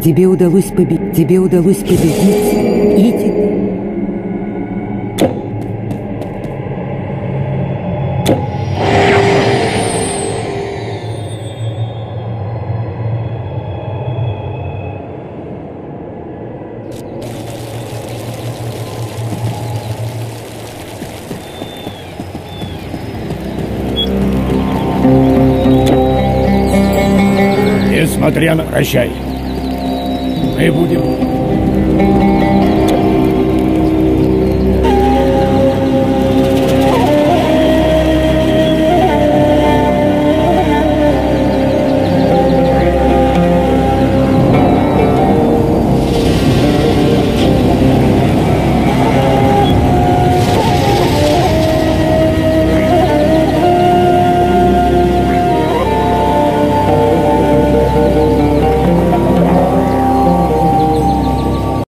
Тебе удалось победить. Тебе удалось победить. Иди. Несмотря на... Прощай. Мы будем...